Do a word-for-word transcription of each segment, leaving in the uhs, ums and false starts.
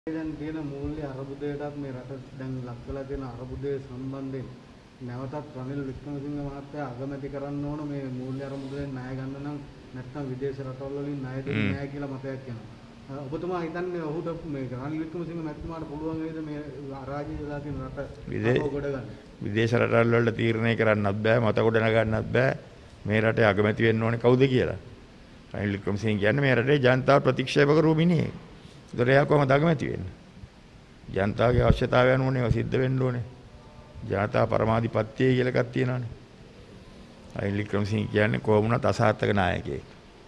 දැන් තියෙන මූල්‍ය අරබුදයටත් මේ රට දැන් ලක් වෙලා තියෙන අරබුදයේ සම්බන්ධයෙන් නැවතත් රනිල් වික්‍රමසිංහ මහත්තයා අගමැති කරන්න ඕන මේ මූල්‍ය අරබුදයෙන් ණය ගන්න නම් නැත්නම් විදේශ රටවල් වලින් ණය දෙන්නේ නැහැ කියලා මතයක් යනවා. ඔබතුමා හිතන්නේ ඔහුට මේ රනිල් වික්‍රමසිංහ මහත්මයාට පුළුවන් වේද මේ අරාජික වෙලා තියෙන රට ගොඩ ගන්න? විදේශ රටවල් වලට තීරණය කරන්නත් බෑ, මත ගොඩ නගන්නත් බෑ මේ රටේ අගමැති වෙන්න ඕනේ කවුද කියලා. රනිල් වික්‍රමසිංහ කියන්නේ මේ රටේ ජනතාව ප්‍රතික්ෂේප කරු මිනිහෙක්. ඒතර එයා කොහමද අගමැති වෙන්නේ? ජනතාවගේ අවශ්‍යතාවයන් ඕනේ ඒවා සිද්ධ වෙන්න ඕනේ. ජනතා පරමාධිපත්‍යය කියලා එකක් තියෙනවානේ. රනිල් වික්‍රමසිංහ කියන්නේ කොහොම වුණත් අසාර්ථක නායකයෙක්.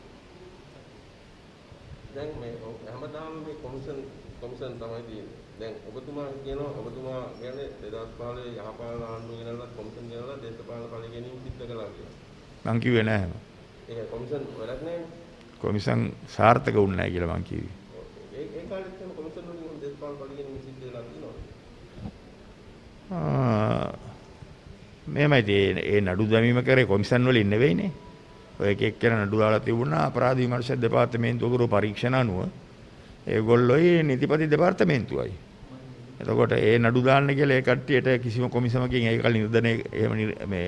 දැන් මේ හැමදාම මේ කොමිෂන් කොමිෂන් තමයි තියෙන්නේ. දැන් ඔබතුමා කියනවා ඔබතුමා කියන්නේ දෙදාස් පහළොව යහපාලන ආණ්ඩුව ගෙනල්ලා කොමිෂන් ගෙනල්ලා දේශපාලන ඵල ගැනීම සිද්ධ කළා කියලා. මං කිව්වේ නෑ. ඒක කොමිෂන් වැඩක් නෑනේ. කොමිෂන් සාර්ථක වුණේ නෑ කියලා මං කිව්වේ. ඒ ඒ කාලෙත් තමයි කොමිෂන් වලින් දේශපාලන ඵල ගැනීම සිද්ධ වෙලා තියෙනවා. ආ මේමයි ඒ නඩු දැමීම කරේ කොමිෂන් වලින් නෙවෙයිනේ. ඔය එක එක්කෙනා නඩු දාලා තිබුණා අපරාධ විමර්ශක දෙපාර්තමේන්තුව කරු පරීක්ෂණ අනුව ඒගොල්ලෝයි නීතිපති දෙපාර්තමේන්තුවයි. එතකොට ඒ නඩු දාන්න කියලා ඒ කට්ටියට කිසිම කොමිසමකින් ඒක කලින් නිර්දනය එහෙම මේ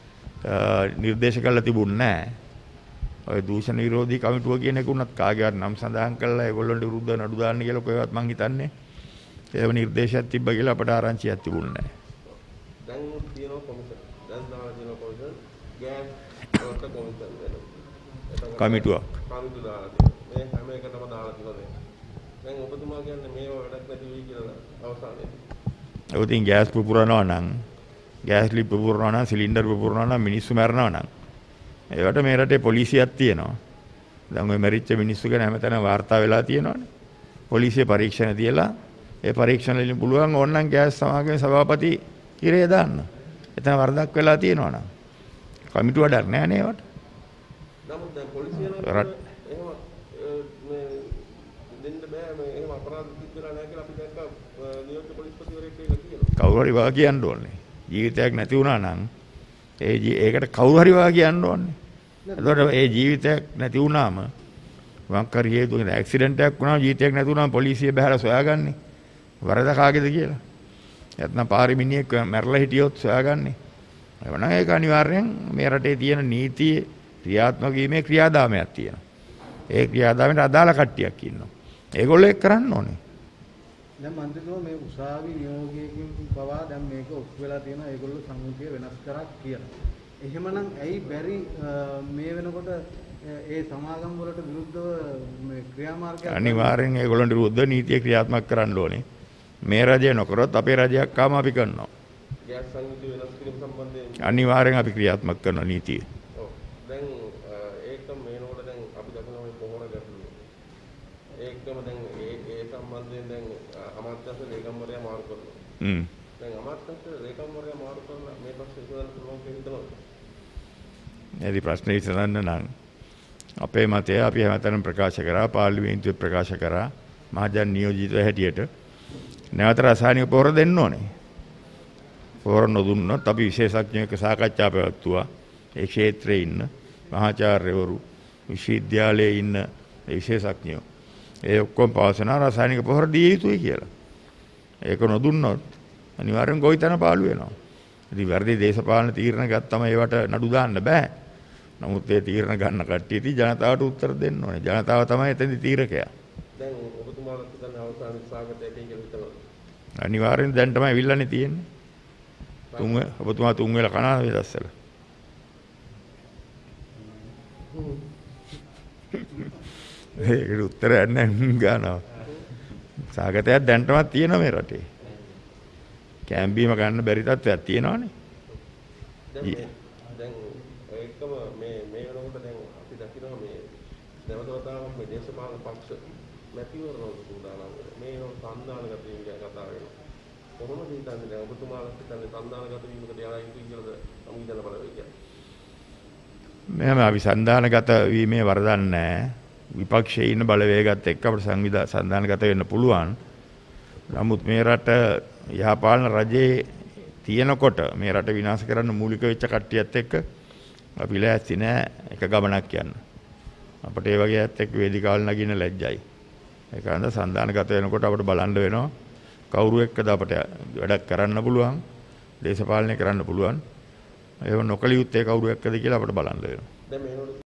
නිර්දේශ කළා තිබුණේ නැහැ. ඔය දූෂණ විරෝධී කමිටුව කියන එක උනත් කාගේවත් නම් සඳහන් කළා ඒගොල්ලන්ට විරුද්ධව නඩු දාන්න කියලා කොහෙවත් මං හිතන්නේ ඒව නිර්දේශයක් තිබ්බ කියලා අපට ආරංචියක් තිබුණේ නැහැ. දැන් තියෙනවා කොමිෂන්. දැන් දාලා තියෙනවා කොමිෂන්. ගෑස් වලට කොමිෂන් වෙනවා. කමිටුවක්. කමිටුව දාලා තියෙනවා. මේ හැම එකටම දාලා තියෙනවා. දැන් ඔබතුමා කියන්නේ මේව වැඩක් නැති වෙයි කියලා අවසානයේදී. ඔය තින් ගෑස් පුපුරනවා නම් ගෑස් ලිප් පුපුරනවා නම් සිලින්ඩර් පුපුරනවා නම් මිනිස්සු මැරෙනවා නම් ඒවට මේ රටේ පොලිසියක් තියෙනවා. දැන් ওই මැරිච්ච මිනිස්සු ගැන හැමතැනම වාර්තා වෙලා තියෙනවානේ. පොලිසිය පරීක්ෂණ තියලා ඒ පරීක්ෂණ වලින් පුළුවන් ඕනනම් ගෑස් සමාගමේ සභාපති ඉරේ දාන්න. එතන වරදක් වෙලා තියෙනවා නම් කමිටුව වැඩක් නැහැ නේ ඒවට. නමුත් දැන් පොලිසිය නම් එහෙම මේ දෙන්න බෑ මේ එහෙම අපරාධ සිද්ධ වෙලා නැහැ කියලා අපි දැක්කා නියෝජ්‍ය පොලිස්පතිවරයෙක් කියලා කියනවා. කවුරු හරි වා කියන්න ඕනේ. ජීවිතයක් නැති වුණා නම් ඒ ඒකට කවුරු හරි වා කියන්න ඕනේ. එතකොට ඒ ජීවිතයක් නැති වුණාම මොකක් හරි හේතුවකින් ඇක්සිඩන්ට් එකක් වුණාම ජීවිතයක් නැති වුණාම පොලිසිය බහැලා සොයාගන්නේ. වරද කාගේද කියලා. නැත්නම් පාරේ මිනිහෙක් මැරලා හිටියොත් සොයාගන්නේ. එවනම් ඒක අනිවාර්යෙන් මේ රටේ තියෙන නීතියේ ක්‍රියාත්මක වීමේ ක්‍රියාදාමයක් තියෙනවා. ඒ ක්‍රියාදාමයට අදාළ කට්ටියක් ඉන්නවා. ඒගොල්ලෝ ඒක කරන්න ඕනේ. දැන් මන්ත්‍රීතුමා මේ උසාවි නියෝගයකින් පවා දැන් මේක ඔප්පු වෙලා තියෙනවා ඒගොල්ලෝ සම්මුතිය වෙනස් කරක් කියලා. එහෙමනම් ඇයි බැරි මේ වෙනකොට ඒ සමාගම් වලට විරුද්ධව මේ ක්‍රියාමාර්ගයක් අනිවාර්යෙන් ඒගොල්ලන්ට විරුද්ධව නීතිය ක්‍රියාත්මක කරන්න ඕනේ. මේ රජය නොකරොත් අපේ රජයක් ආවම අපි කරනවා. ගෑස් සංයුති වෙනස් කිරීම සම්බන්ධයෙන් අනිවාර්යෙන් අපි ක්‍රියාත්මක කරන නීතිය. ඔව්. දැන් ඒකම මේනෝට දැන් අපි දකිනවා මේ පොහොර ගැටලුව. ඒකම දැන් ඒ ඒ සම්බන්ධයෙන් දැන් අමාත්‍යංශ ලේකම්වරයා මාරු කරනවා. හ්ම්. දැන් අමාත්‍යංශ ලේකම්වරයා මාරු කරලා මේ ප්‍රශ්නේ විසඳන්න පුළුවන් කියලා හිතනවා. එදි ප්‍රශ්නේ විසඳන්න නම් අපේ මතය අපි හැමතැනම ප්‍රකාශ කරා පාර්ලිමේන්තුවේ ප්‍රකාශ කරා මහජන නියෝජිතව හැටියට නැවත රසායනික පොහොර දෙන්න ඕනේ. පොහොර නොදුන්නොත් අපි විශේෂඥයෙක් සාකච්ඡා පැවැත්තුවා. ඒ ක්ෂේත්‍රයේ ඉන්න මහාචාර්යවරු විශ්වවිද්‍යාලයේ ඉන්න විශේෂඥයෝ ඒ ඔක්කොම පවසන රසායනික පොහොර දිය යුතුයි කියලා. ඒක නොදුන්නොත් අනිවාර්යෙන් ගොවිතැන පාළු වෙනවා. ඉතින් වැරදි දේශපාලන තීරණ ගත්තම ඒවට නඩු දාන්න බෑ. නමුත් ඒ තීරණ ගන්න කට්ටිය ඉතින් ජනතාවට උත්තර දෙන්න ඕනේ. ජනතාව තමයි එතෙන්දි තීරකයා. දැන් ඔබතුමාලා හිතන අවසාන සාගතයක කියලා හිතනවා. අනිවාර්යෙන් දැන් තමයි අවිල්ලන්නේ තියෙන්නේ. තුන් ඔබතුමා තුන් වෙලා කනවා මේ දැස්සල. ඒකට උත්තරයක් නැහැ ගන්නවා. සාගතයක් දැන්ටමත් තියෙනවා මේ රටේ. කැම්බීම ගන්න බැරි තත්ත්වයක් තියෙනවානේ. දැන් ඒකම මේ මේ වෙනකොට දැන් අපි දකිනවා මේ නැවතවතාවක් මේ දේශපාලන පක්ෂ මැතිවරණ සූදානම් මේ සම්දානගත වීම ගැන කතා වෙනවා. කොහොමද හිතන්නේ දැන් ඔබතුමාලා හිතන්නේ සම්දානගත වීමකට යලා යුතුයි කියලාද සම්විධාන බලවේගය කියන්නේ? මෙහෙම අපි සම්දානගත වීමේ වරදක් නැහැ. විපක්ෂයේ ඉන්න බලවේගات එක්ක අපිට සංවිධාන සම්දානගත වෙන්න පුළුවන්. නමුත් මේ රට යහපාලන රජයේ තියෙනකොට මේ රට විනාශ කරන්න මූලික වෙච්ච කට්ටියත් එක්ක අපි ලෑස්ති නෑ එක ගමනක් යන්න. අපිට ඒ වගේ ඇත්ත එක්ක වේදිකාවල් නගින්න ලැජ්ජයි. ඒක අන්ද සන්දානගත වෙනකොට අපිට බලන්න වෙනවා කවුරු එක්කද අපිට වැඩක් කරන්න පුළුවන්, දේශපාලනය කරන්න පුළුවන්. ඒව නොකළ යුත්තේ කවුරු එක්කද කියලා අපිට බලන්න වෙනවා. දැන් මේනොට